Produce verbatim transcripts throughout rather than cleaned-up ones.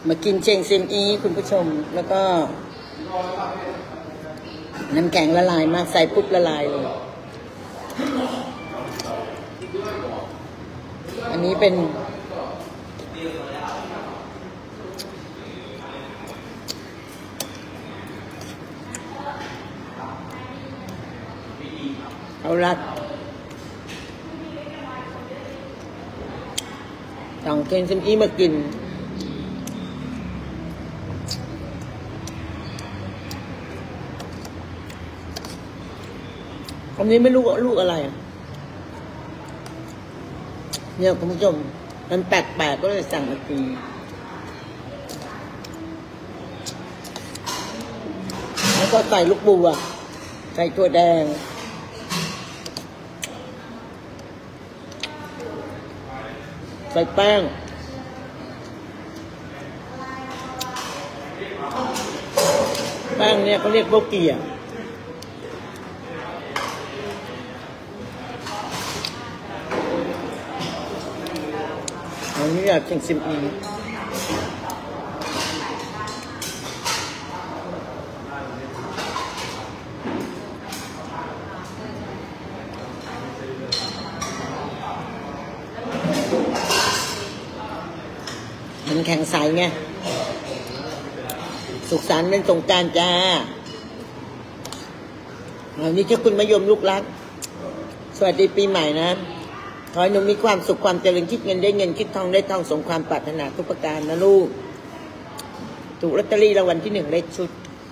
มากินเชียงซิมอีคุณผู้ชมแล้วก็น้ำแข็งละลายมากใส่ปุ๊บละลายเลยอันนี้เป็นเอาละสั่งเชียงซิมอีมากินอันนี้ไม่รู้ว่าลูกอะไรเนี่ยคุณผู้ชมมันแปลกๆก็เลยสั่งมากินแล้วก็ใส่ลูกบัวใส่ถั่วแดงใส่แป้งแป้งเนี่ยเขาเรียกโบเกียอันนี้อยากชิมซิมอีมันแข็งใสไงสุขสันต์เป็นสงกรานต์จ้าวันนี้เจ้าคุณมะยมลูกรักสวัสดีปีใหม่นะขอให้หนูมีความสุขความเจริญคิดเงินได้เงินคิดทองได้ทองสมความปรารถนาทุกประการนะลูกถูกลอตเตอรี่รางวัลที่หนึ่งเลขชุด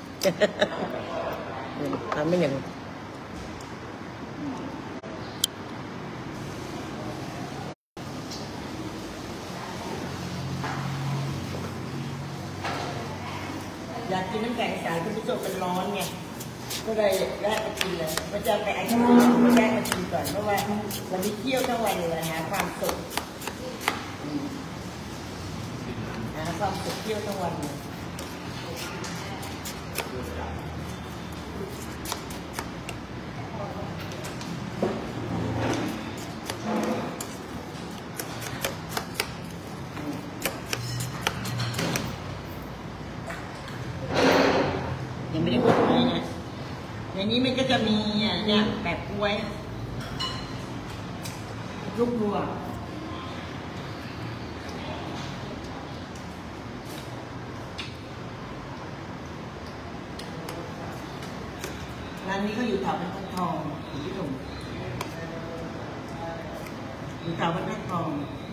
ทำไม่อย่างอยากกินน้ำแข็งใสคุณผู้ชมเป็นร้อนไงก็เลยแวะมากินเลยมาจะไปไอซ์ครีมมาแวะมากินก่อนเพราะว่าวันนี้เที่ยวทั้งวันเลยหาความสุขหาความสุขเที่ยวทั้งวันเลยยังไม่ได้กดเลยนะในนี้มันก็จะมีเนี่ยแบบกล้วยลูกบัวร้านนี้ก็อยู่แถวบรรทัดทองอยู่ที่ตรงอยู่แถวบรรทัดทอง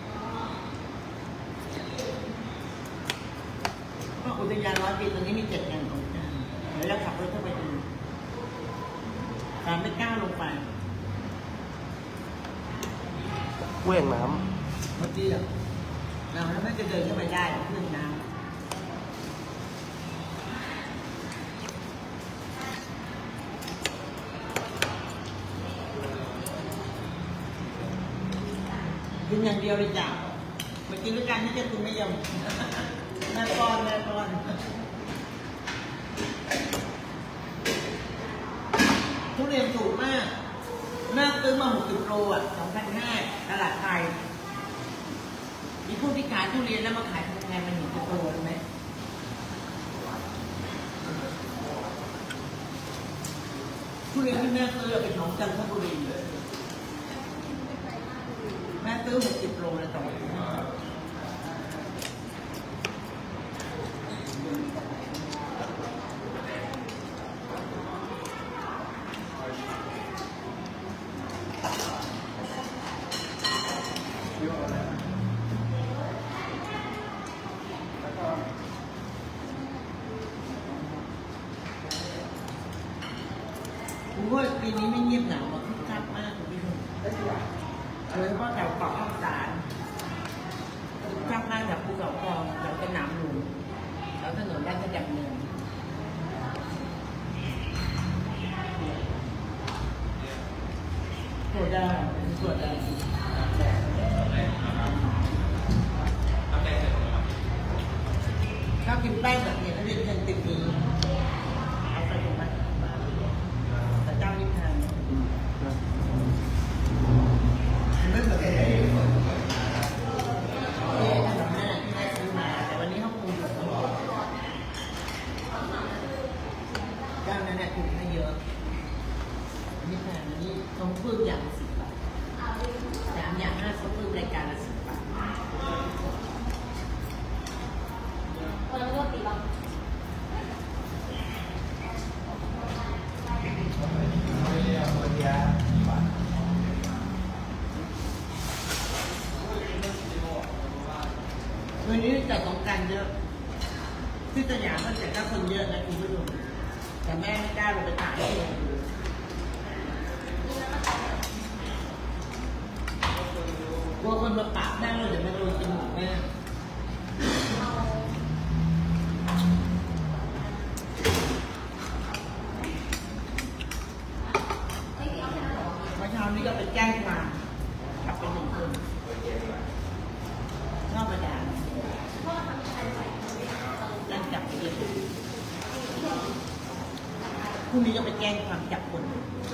ก็อุทยานร้อยปีตรงนี้มีเจ็ดแห่งของจานแล้วขับรถเข้าไปดูตามไม่กล้าลงไปเว้งน้ำเมื่อกี้เราแล้วไม่จะเดินเข้าไปได้เพื่อนน้ำกินอย่างเดียวเลยจ้ะมากินด้วยกันนี่จะคุณไม่ยอมแม่ป้อนแม่ป้อนทุเรียนถูกมากแม่ซื้อมาหกสิบโลอ่ะสองพันห้าตลาดไทยมีผู้ที่ขายทุเรียนแล้วมาขายแพงมันหนึ่งกิโลใช่ไหมทุเรียนที่แม่ซื้อเป็นของจันทบุรีแม่ซื้อหกสิบโลเลยต่อผมว่าปีนี้ไม่เงียบเหงาคึกคักมากคุณผู้ชมโดยเฉพาะแถวเกาะข้าวสารคึกคักมากแถวภูเขาทองแถวสนามหลวงแถวถนนราชดำเนินถั่วแดงถั่วแดงถ้ากินแป้งแบบนี้ถ้าเรียนเชิงติดนี้เอาไปดูไหมแต่เจ้านี่แพงไม่เหมือนกันเลยที่ขนมนั่นที่แม่ซื้อมาแต่วันนี้เขาปรุงอยู่วันนี้จัดสงกรานต์เยอะที่สยามมันจัดก็คนเยอะนะคุณผู้ชมแต่แม่ไม่กล้าลงไปถ่ายเลยกลัวคนมาปะหน้าเราเดี๋ยวมันโดนกินหมดแม่เมื่อเช้านี้ก็ไปแจ้งความกลับเป็นหนึ่งคนนอกประดายังจับไปเองพรุ่งนี้ก็ไปแจ้งความจับคน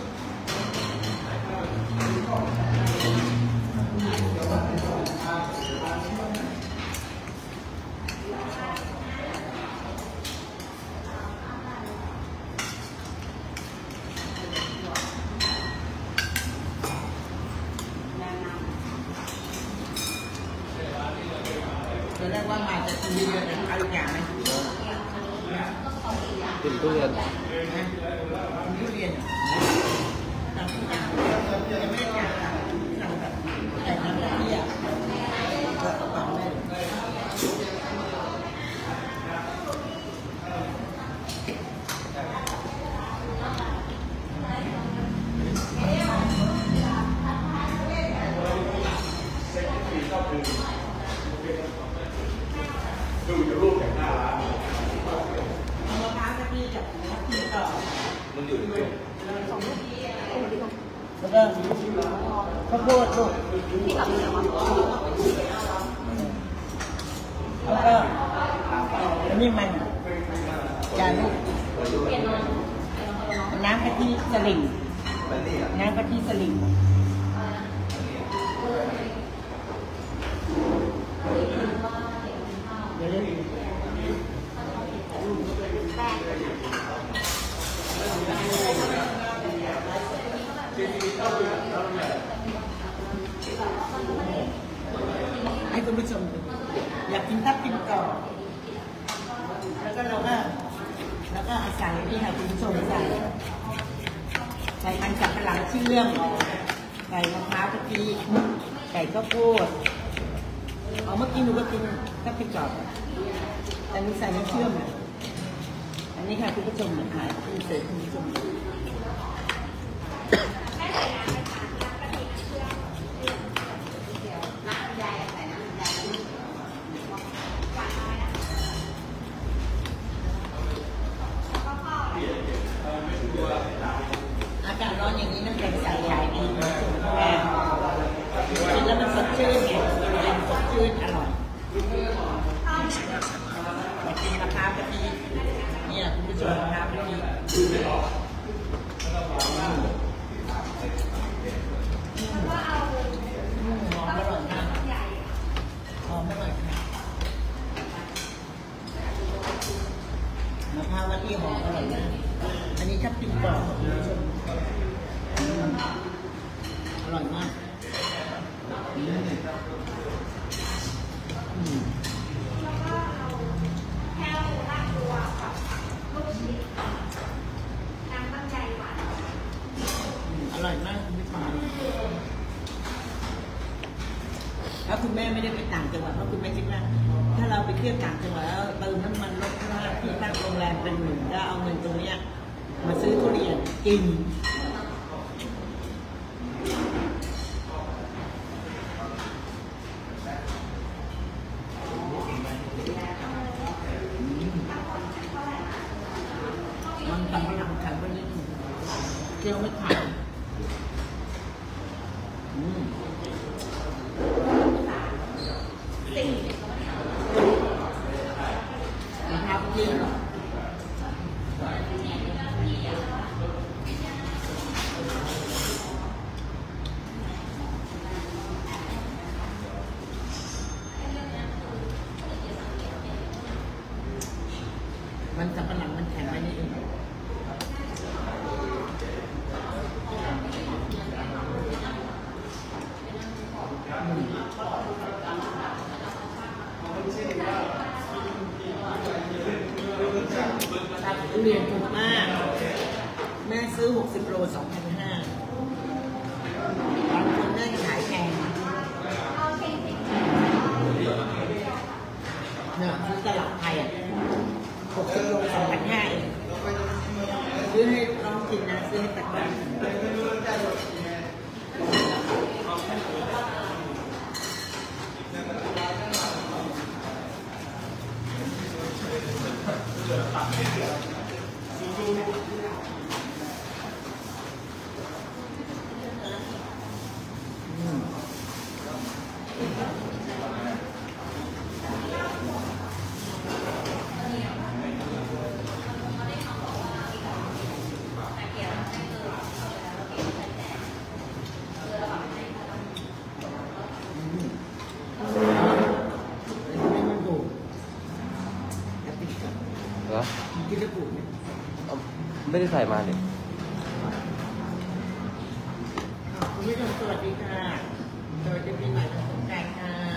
ตอนแรกว่ามาจะกินเยอะๆแต่เอาอีกอย่างไหมกินทุเรียนทุเรียนสั่งทุกอย่างยังไม่ได้สั่งสั่งแบบแต่น้ำกะทิอ่ะก็กระเป๋าแม่ดูจะรูปอย่างหน้าร้านเอามะพร้าวกะทิกับกะทิต่อมันอยู่ในเกมแล้วก็ข้าวโพดลูกแล้วก็อันนี้มันจานลูกน้ำกะทิสลิมน้ำกะทิสลิมเดี๋ยวเลยให้คุณผู้ชมดูอยากกินทับทิมกรอบแล้วก็เราก็แล้วก็ใส่นี่ค่ะคุณผู้ชมใส่ใส่มันสับปะหลังเชื่อมใส่มะพร้าวกะทิใส่ข้าวโพดเอาเมื่อกี้หนูก็กินทับทิมกรอบแต่หนูใส่น้ำเชื่อมอ่ะอันนี้ค่ะคุณผู้ชมนะคะคุณเสกคุณผู้ชมอากาศร้อนอย่างนี้น้ำแข็งใสขายดีมากกินแล้วมันสดชื่นไงมันสดชื่นอร่อยแต่กินมะพร้าวกะทิเนี่ยคุณผู้ชมมะพร้าวกะทิหอมอร่อยมากหอมอร่อยค่ะมะพร้าวกะทิหอมอร่อยมากอันนี้ทับทิมกรอบคุณผู้ชมอร่อยมากอร่อยมากคุณผู้ชมแล้วคุณแม่ไม่ได้ไปต่างจังหวัดเพราะคุณแม่คิดว่าถ้าเราไปเที่ยวต่างจังหวัดแล้วเติมน้ำมันรถค่าที่ตั้งโรงแรมเป็นหมื่นแล้วเอาเงินตรงนี้มาซื้อทุเรียนกินมันทำให้เราแข็งไปนิดนึงเคี้ยวไม่ขาดมะพร้าวกะทิมันสับปะหลังมันแข็งไปนิดนึงทุเรียนถูกมากแม่ซื้อหกสิบโลสองพันห้าบางคนได้ขายแพงซื้อให้ตักบ้านเหรอกินได้ปุ๋ยเอาไม่ได้ใส่มาเนี่ยคุณผู้ชมสวัสดีค่ะ สวัสดีปีใหม่ของสงกรานต์ค่ะ